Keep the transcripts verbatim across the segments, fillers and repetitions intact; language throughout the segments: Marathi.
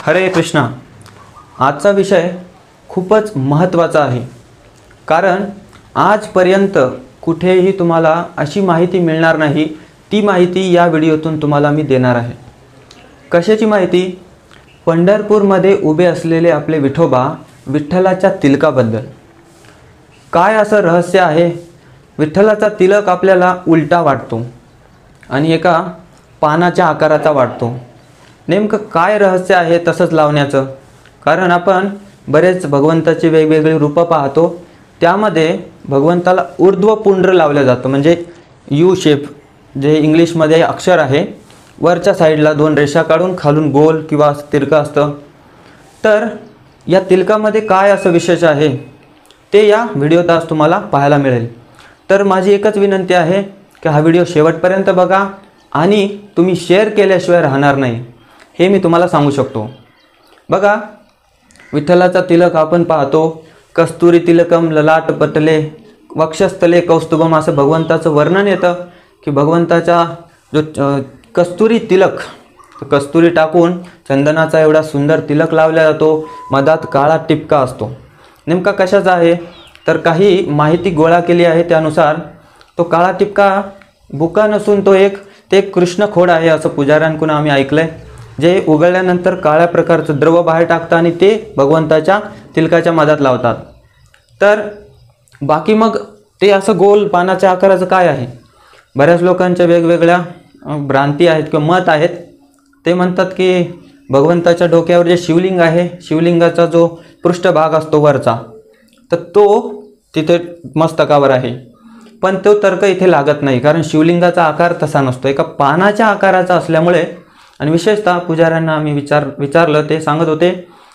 हरे कृष्णा। आजचा विषय खूपच महत्त्वाचा आहे, कारण आजपर्यंत कुठेही तुम्हाला अशी माहिती मिळणार नाही, ती माहिती या व्हिडिओतून तुम्हाला मी देणार आहे। कशाची माहिती? पंढरपूरमध्ये उभे असलेले आपले विठोबा विठ्ठलाच्या तिलकाबद्दल। काय असं रहस्य आहे? विठ्ठलाचा तिलक आपल्याला उलटा वाटतो आणि एका पानाच्या आकाराचा वाटतो। नेमकं काय रहस्य आहे तसंच लावण्याचं? कारण आपण बरेच भगवंताची वेगवेगळी रूपं पाहतो, त्यामध्ये भगवंताला ऊर्ध्व पुंड्र लावलं जातं, म्हणजे यू शेप जे इंग्लिशमध्ये अक्षर आहे, वरच्या साईडला दोन रेषा काढून खालून गोल किंवा तिरकं असतं। तर या तिलकामध्ये काय असं विशेष आहे ते या व्हिडिओत आज तुम्हाला पाहायला मिळेल। तर माझी एकच विनंती आहे की हा व्हिडिओ शेवटपर्यंत बघा आणि तुम्ही शेअर केल्याशिवाय राहणार नाही, हे मी तुम्हाला सांगू शकतो। बघा, विठ्ठलाचा तिलक आपण पाहतो, कस्तुरी तिलकम ललाट पटले वक्षस्थले कौस्तुभम असं भगवंताचं वर्णन येतं की भगवंताचा जो कस्तुरी तिलक, कस्तुरी टाकून चंदनाचा एवढा सुंदर तिलक लावला जातो, मधात काळा टिपका असतो। नेमका कशाचा आहे? तर काही माहिती गोळा केली आहे, त्यानुसार तो काळा टिपका बुका नसून तो एक ते कृष्ण खोड आहे असं पुजाऱ्यांकडून आम्ही ऐकलंय, जे उघडल्यानंतर काळ्या प्रकारचं द्रव बाहेर टाकतात आणि ते भगवंताच्या तिलकाच्या मधात लावतात। तर बाकी मग ते असं गोल पानाच्या आकाराचं काय आहे? बऱ्याच लोकांच्या वेगवेगळ्या भ्रांती आहेत किंवा मत आहेत। ते म्हणतात की भगवंताच्या डोक्यावर जे शिवलिंग आहे, शिवलिंगाचा जो पृष्ठभाग असतो वरचा, तर तो तिथे मस्तकावर आहे, पण तो तर्क इथे लागत नाही, कारण शिवलिंगाचा आकार तसा नसतो, एका पानाच्या आकाराचा असल्यामुळे। आणि विशेषतः पुजाऱ्यांना आम्ही विचार विचारलं ते सांगत होते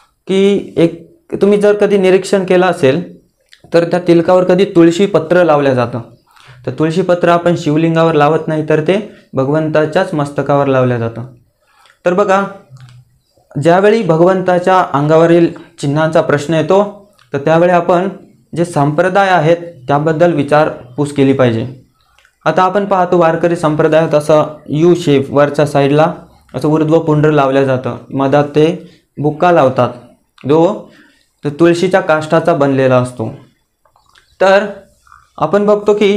की एक तुम्ही जर कधी निरीक्षण केलं असेल तर त्या तिलकावर कधी तुळशी पत्र लावलं जातं, तर तुळशी पत्र आपण शिवलिंगावर लावत नाही, तर ते भगवंताच्याच मस्तकावर लावलं जातं। तर बघा, ज्यावेळी भगवंताच्या अंगावरील चिन्हांचा प्रश्न येतो तर त्यावेळी आपण जे संप्रदाय आहेत त्याबद्दल विचारपूस केली पाहिजे। आता आपण पाहतो वारकरी संप्रदायात असं यू शेप वरच्या साईडला असं ऊर्ध्व पुंड्र लावलं जातं, मधात ते बुक्का लावतात, जो तो तुळशीच्या काष्ठाचा बनलेला असतो। तर आपण बघतो की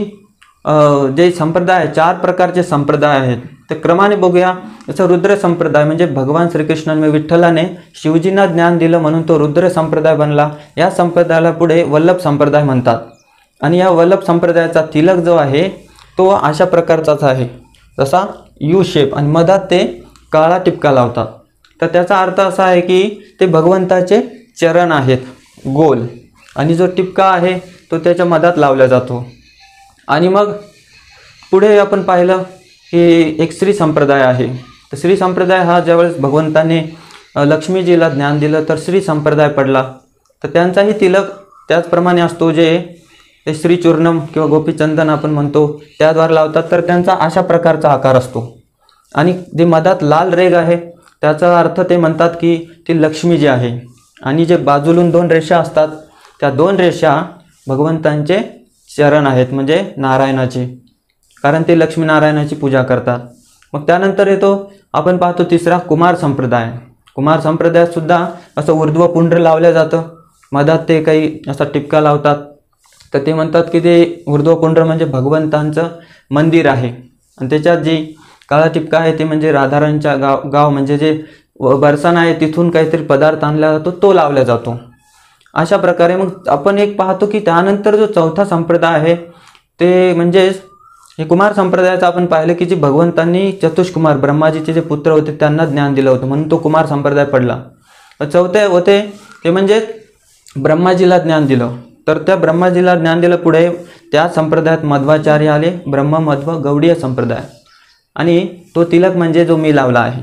जे संप्रदाय, चार प्रकारचे संप्रदाय आहेत ते क्रमाने बघूया। जसं रुद्र संप्रदाय, म्हणजे भगवान श्रीकृष्णाने विठ्ठलाने शिवजींना ज्ञान दिलं म्हणून तो रुद्र संप्रदाय बनला। या संप्रदायाला पुढे वल्लभ संप्रदाय म्हणतात, आणि या वल्लभ संप्रदायाचा तिलक जो आहे तो अशा प्रकारचाच आहे, जसा यू शेप, आणि मधात ते काळा टिपका लावतात। तर त्याचा अर्थ असा आहे की ते भगवंताचे चरण आहेत गोल, आणि जो टिपका आहे तो त्याच्या मधात लावला जातो। आणि मग पुढे आपण पाहिलं की एक श्री संप्रदाय आहे। तर श्री संप्रदाय हा ज्यावेळेस भगवंताने लक्ष्मीजीला ज्ञान दिलं तर श्री संप्रदाय पडला, तर त्यांचाही तिलक त्याचप्रमाणे असतो, जे ते श्रीचूर्णम किंवा गोपीचंदन आपण म्हणतो त्याद्वारे लावतात। तर त्यांचा अशा प्रकारचा आकार असतो, आणि जे मधात लाल रेग आहे त्याचा अर्थ ते म्हणतात की ती लक्ष्मी जी आहे, आणि जे बाजूलून दोन रेषा असतात त्या दोन रेषा भगवंतांचे चरण आहेत, म्हणजे नारायणाचे, कारण ते लक्ष्मीनारायणाची पूजा करतात। मग त्यानंतर येतो आपण पाहतो तिसरा कुमार संप्रदाय। कुमार संप्रदायात सुद्धा असं ऊर्ध्व पुंड्र लावलं जातं, मधात ते काही असा टिपका लावतात, तर ते म्हणतात की ते ऊर्ध्व पुंड्र म्हणजे भगवंतांचं मंदिर आहे, आणि त्याच्यात जी काळा टिपका आहे ते म्हणजे राधारांच्या गाव गाव म्हणजे जे बरसाना आहे तिथून काहीतरी पदार्थ आणला जातो तो लावला जातो। अशा प्रकारे मग आपण एक पाहतो की त्यानंतर जो चौथा संप्रदाय आहे ते म्हणजे हे कुमार संप्रदायाचं आपण पाहिलं की जे भगवंतांनी चतुष्कुमार ब्रह्माजीचे जे पुत्र होते त्यांना ज्ञान दिलं होतं, म्हणून तो कुमार संप्रदाय पडला। चौथे होते ते म्हणजे ब्रह्माजीला ज्ञान दिलं, तर त्या ब्रह्माजीला ज्ञान दिलं पुढे त्या संप्रदायात मध्वाचार्य आले, ब्रह्म मध्व गौडीय संप्रदाय, आणि तो तिलक म्हणजे जो मी लावला आहे।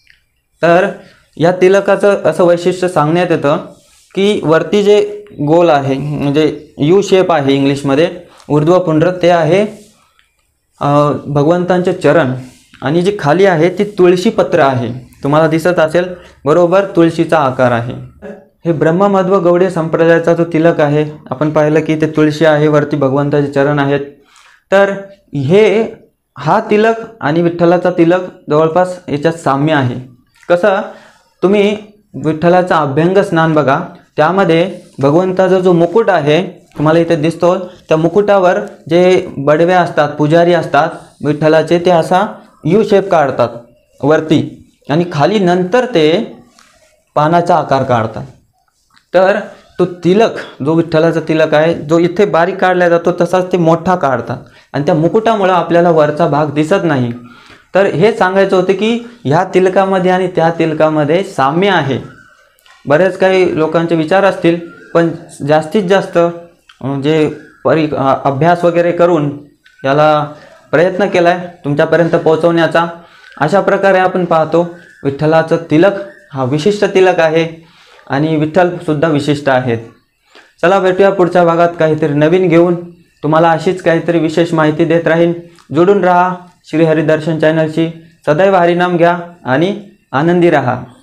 तर या तिलकाचं असं वैशिष्ट्य सांगण्यात येतं की वरती जे गोल आहे म्हणजे यू शेप आहे इंग्लिशमध्ये ऊर्ध्व पुंड्र, ते आहे भगवंतांचे चरण, आणि जी खाली आहे ती तुळशी पत्र आहे, तुम्हाला दिसत असेल बरोबर तुळशीचा आकार आहे। हे ब्रह्म मध्व गौडीय संप्रदायाचा जो तिलक आहे आपण पाहिलं की ते तुळशी आहे, वरती भगवंताचे चरण आहेत। तर हे हा तिलक आणि विठ्ठलाचा तिलक जवळपास याच्यात साम्य आहे। कसं तुम्ही विठ्ठलाचं अभ्यंग स्नान बघा, त्यामध्ये भगवंताचा जो मुकुट आहे तुम्हाला इथे दिसतो, त्या मुकुटावर जे बडवे असतात, पुजारी असतात विठ्ठलाचे, ते असा यू शेप काढतात वरती आणि खाली नंतर ते पानाचा आकार काढतात. तर तो तिलक, जो विठ्ठलाचा तिलक आहे, जो इथे बारीक काढला जातो तसाच ते मोठा काढतात आणि त्या मुकुटामुळे आपल्याला वरचा भाग दिसत नाही. तर हे सांगायचं होतं की ह्या तिलकामध्ये आणि त्या तिलकामध्ये साम्य आहे. बरेच काही लोकांचे विचार असतील, पण जास्तीत जास्त जे परि अभ्यास वगैरे करून याला प्रयत्न केला आहे तुमच्यापर्यंत पोहोचवण्याचा. अशा प्रकारे आपण पाहतो विठ्ठलाचं तिलक हा विशिष्ट तिलक आहे आणि विठ्ठलसुद्धा विशिष्ट आहेत. चला भेटूया पुढच्या भागात काहीतरी नवीन घेऊन. तुम्हाला अशीच काहीतरी विशेष माहिती देत राहीन. जोडून राहा श्री हरिदर्शन चॅनलशी. सदैव हरिनाम घ्या आणि आनंदी राहा.